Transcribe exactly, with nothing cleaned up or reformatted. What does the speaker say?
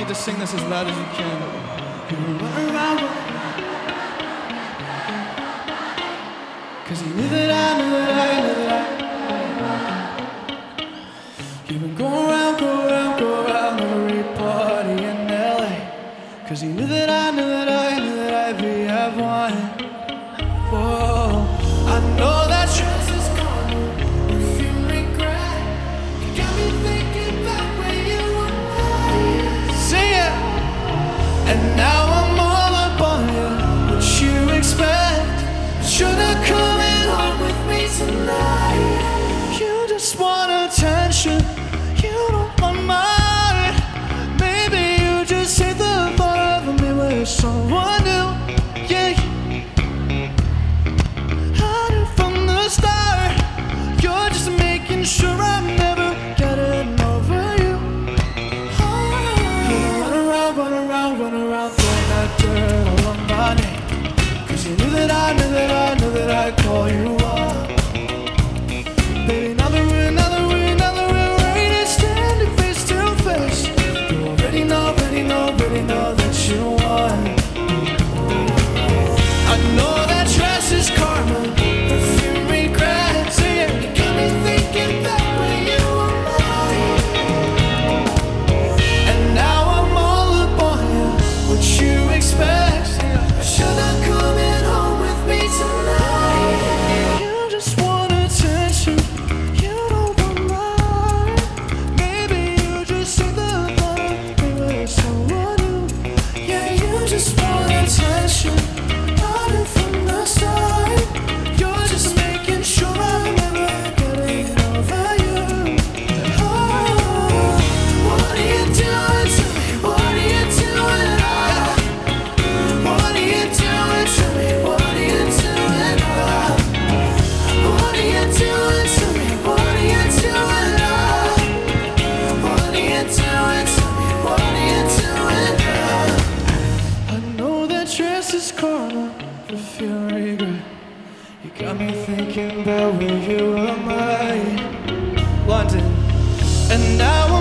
to sing this as loud as you can. You were running around, cause you knew that I knew that I knew that I. You've been going around, go around, go around every party in L A, cause you knew that I knew that I knew that I'd be at one. Whoa, I know that stress is gone, if you regret. You got me thinking back when you were. Sing it! And now I'm all up on you, what you expect? Should've coming home with me tonight. You just want attention, you don't want mine. Maybe you just hate the thought of me with someone new. Yeah, I knew from the start, you're just making sure I'm never getting over you. You run around, run around, run around, throwing that dirt all on my name, cause you knew that I knew that I knew that I'd call you up. Baby, now that we're, now that we're, now that we're ready to standing face to face, you already know, already know, already know that you won. I know that stress is karma, if you regret. Sing it. You got me thinking back when you were mine. And now I'm all up on you, what you expect? Should've come in home with me tonight. You just want attention, you don't want mine. Maybe you just see the thought of me with someone new. Yeah, you just want attention, I knew from the start. You're just making sure I'm never getting over you. Oh, what are you doing to me? What are you doing? Oh, what are you doing to me? What are you doing? Oh, what are you doing to me? What are you doing? Oh, what are you doing to me? What are you doing? Oh, I know that stress is karma, if you regret. You got me thinking about where you were, my London, and now